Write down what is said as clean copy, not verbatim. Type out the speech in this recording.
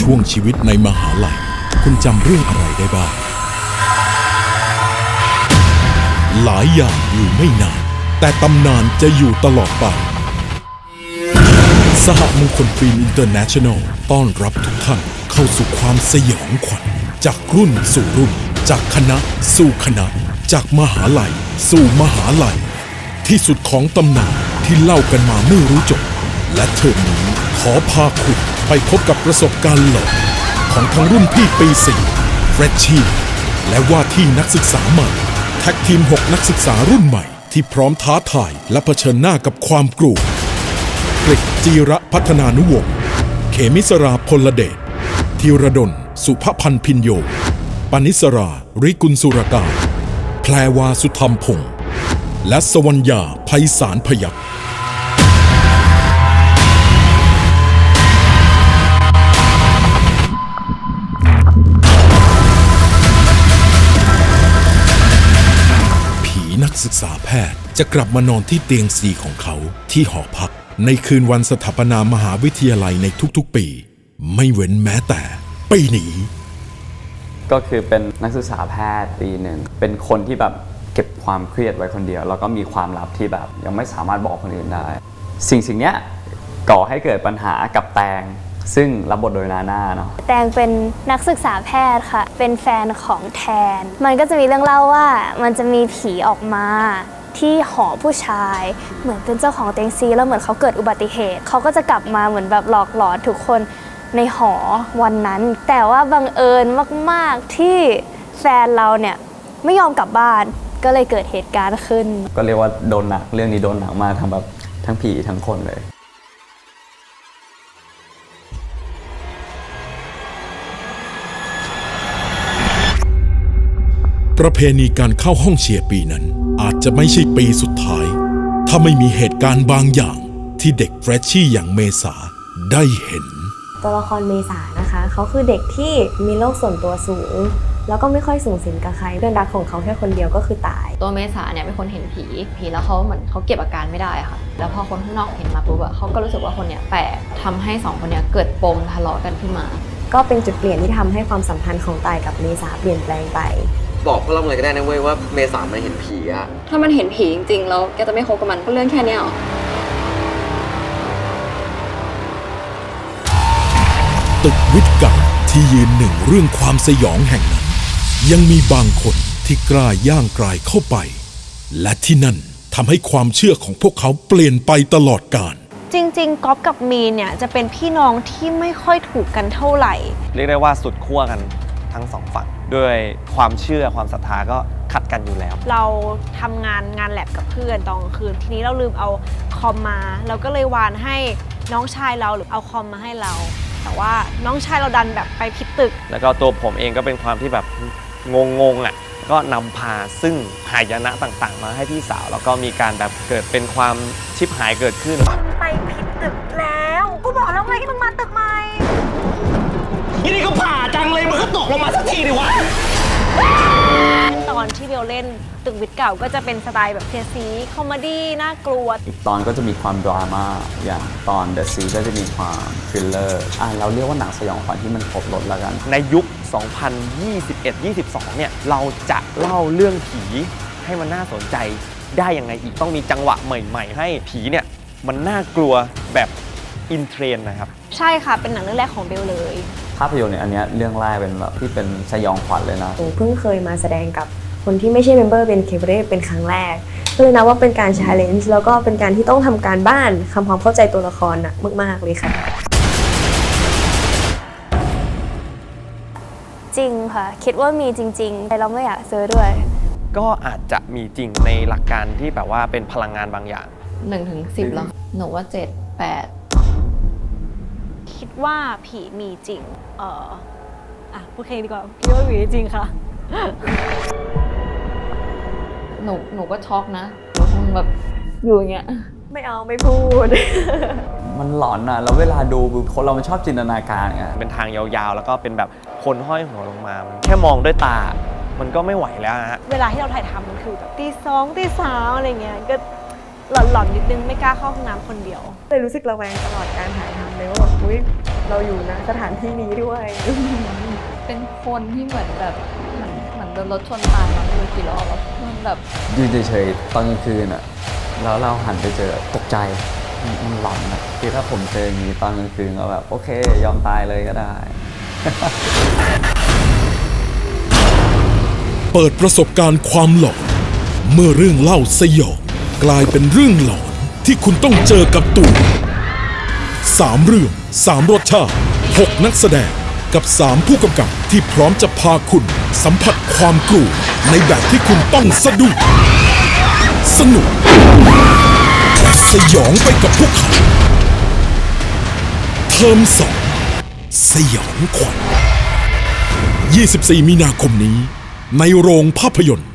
ช่วงชีวิตในมหาลัยคุณจำเรื่องอะไรได้บ้างหลายอย่างอยู่ไม่นานแต่ตำนานจะอยู่ตลอดไปสหมงคลฟิล์มอินเตอร์เนชั่นแนลต้อนรับทุกท่านเข้าสู่ความสยองขวัญจากรุ่นสู่รุ่นจากคณะสู่คณะจากมหาลัยสู่มหาลัยที่สุดของตำนานที่เล่ากันมาไม่รู้จบและเทอมนี้ขอพาคุณไปพบกับประสบการณ์หลอนของทั้งรุ่นพี่ปี 4 เฟรชชี่และว่าที่นักศึกษาใหม่แท็กทีม 6 นักศึกษารุ่นใหม่ที่พร้อมท้าทายและเผชิญหน้ากับความกลัวกฤษจีระพัฒนานุวงศ์เขมิสราพลเดชธีรดลสุภพันธ์พินโยปณิสราริกุลสุรการแพรวาสุธรรมพงศ์และสวรรยาไพศาลพยัคฆ์นักศึกษาแพทย์จะกลับมานอนที่เตียง4ของเขาที่หอพักในคืนวันสถาปนามหาวิทยาลัยในทุกๆปีไม่เว้นแม้แต่ปีนี้ก็คือเป็นนักศึกษาแพทย์ปีหนึ่งเป็นคนที่แบบเก็บความเครียดไว้คนเดียวแล้วก็มีความลับที่แบบยังไม่สามารถบอกคนอื่นได้สิ่งนี้ก่อให้เกิดปัญหากับแตงซึ่งรับบทโดยนาน่าเนาะแตงเป็นนักศึกษาแพทย์ค่ะเป็นแฟนของแทนมันก็จะมีเรื่องเล่าว่ามันจะมีผีออกมาที่หอผู้ชายเหมือนเป็นเจ้าของเตียงซีแล้วเหมือนเขาเกิดอุบัติเหตุเขาก็จะกลับมาเหมือนแบบหลอกหลอนทุกคนในหอวันนั้นแต่ว่าบังเอิญมากๆที่แฟนเราเนี่ยไม่ยอมกลับบ้านก็เลยเกิดเหตุการณ์ขึ้นก็เรียกว่าโดนหนักเรื่องนี้โดนหนักมาทั้งผีทั้งคนเลยประเพณีการเข้าห้องเชียร์ปีนั้นอาจจะไม่ใช่ปีสุดท้ายถ้าไม่มีเหตุการณ์บางอย่างที่เด็กเฟรชชี่อย่างเมษาได้เห็นตัวละครเมษานะคะเขาคือเด็กที่มีโลกส่วนตัวสูงแล้วก็ไม่ค่อยสูงสิงกับใครเพื่อนรักของเขาแค่คนเดียวก็คือตายตัวเมษาเนี่ยเป็นคนเห็นผีแล้วเขาเหมือนเขาเก็บอาการไม่ได้ค่ะแล้วพอคนข้างนอกเห็นมาปุ๊บเขาก็รู้สึกว่าคนเนี้ยแปลกทำให้2คนเนี้ยเกิดปมทะเลาะกันขึ้นมาก็เป็นจุดเปลี่ยนที่ทำให้ความสัมพันธ์ของตายกับเมษาเปลี่ยนแปลงไปบอกพวกเราเลยก็ได้นะเว้ยว่าเมษามันเห็นผีอะถ้ามันเห็นผีจริงๆแล้วแกจะไม่คบกับมันก็เรื่องแค่นี้หรอตึกวิทย์เก่าที่ยืนหนึ่งเรื่องความสยองแห่งนั้นยังมีบางคนที่กล้าย่างกลายเข้าไปและที่นั่นทำให้ความเชื่อของพวกเขาเปลี่ยนไปตลอดกาลจริงๆก๊อฟกับมีนเนี่ยจะเป็นพี่น้องที่ไม่ค่อยถูกกันเท่าไหร่เรียกได้ว่าสุดขั้วกันทั้งสองฝั่งด้วยความเชื่อความศรัทธาก็ขัดกันอยู่แล้วเราทำงานแลบกับเพื่อนตอนกลางคืนทีนี้เราลืมเอาคอมมาเราก็เลยวานให้น้องชายเราหรือเอาคอมมาให้เราแต่ว่าน้องชายเราดันแบบไปผิดตึกแล้วก็ตัวผมเองก็เป็นความที่แบบงงอ่ะก็นำพาซึ่งหายนะต่างๆมาให้พี่สาวแล้วก็มีการแบบเกิดเป็นความชิบหายเกิดขึ้นไปผิดตึกแล้วกูบอกแล้วไงให้มึงมาตึกใหม่นี่ก็ผ่าจังเลยมันก็ตกลงมาสักทีดิวะตอนที่เบลเล่นตึกวิทย์เก่าก็จะเป็นสไตล์แบบเทียซีคอมเมดี้น่ากลัวอีกตอนก็จะมีความดราม่าอย่างตอนเดอะซีก็จะมีความทริลเลอร์เราเรียกว่าหนังสยองขวัญที่มันครบรสแล้วกันในยุค 2021-22 เนี่ยเราจะเล่าเรื่องผีให้มันน่าสนใจได้ยังไงอีกต้องมีจังหวะใหม่ๆให้ผีเนี่ยมันน่ากลัวแบบอินเทรนด์นะครับใช่ค่ะเป็นหนังเรื่องแรกของเบลเลยภาพยนตร์เนี่ยอันนี้เรื่องแรกเป็นแบบที่เป็นสยองขวัญเลยนะเพิ่งเคยมาแสดงกับคนที่ไม่ใช่เมมเบอร์เป็นเคเบเร่เป็นครั้งแรกก็เลยนะว่าเป็นการชาเลนจ์แล้วก็เป็นการที่ต้องทำการบ้านทำความเข้าใจตัวละครนะมากๆเลยค่ะจริงค่ะคิดว่ามีจริงๆแต่เราไม่อยากซื้อด้วยก็อาจจะมีจริงในหลักการที่แบบว่าเป็นพลังงานบางอย่าง 1-10 แล้วหนูว่า 7-8 คิดว่าผีมีจริงพูดแค่นี้ดีกว่าคิดว่าผีจริงค่ะหนูก็ช็อกนะหนูคงแบบอยู่อย่างเงี้ยไม่พูดมันหลอนอะแล้วเวลาดูคนเรามันชอบจินตนาการไงเป็นทางยาวๆแล้วก็เป็นแบบคนห้อยหัวลงมาแค่มองด้วยตามันก็ไม่ไหวแล้วฮะเวลาที่เราถ่ายทำมันคือแบบตี 2 ตี 3อะไรเงี้ยก็หลอนๆนิดนึงไม่กล้าเข้าห้องน้ำคนเดียวเลยรู้สึกระแวงตลอดการถ่ายทำเลยว่าแบบอุ๊ยเราอยู่นะสถานที่นี้ด้วยเป็นคนที่เหมือนแบบเหมือนโดนรถชนตายมาไม่รู้กี่รอบแล้วมันแบบยืนเฉยๆตอนกลางคืนอะแล้วเราหันไปเจอตกใจมันหลอนอะคือถ้าผมเจออย่างนี้ตอนกลางคืนก็แบบโอเคยอมตายเลยก็ได้เปิดประสบการณ์ความหลอนเมื่อเรื่องเล่าสยองกลายเป็นเรื่องหลอนที่คุณต้องเจอกับตัว3 เรื่อง3 รสชาติ6 นักแสดงกับ3 ผู้กำกับที่พร้อมจะพาคุณสัมผัสความกลัวในแบบที่คุณต้องสะดุ้งสนุกสยองไปกับพวกเขาเทอม2สยองขวัญ24 มีนาคมนี้ในโรงภาพยนตร์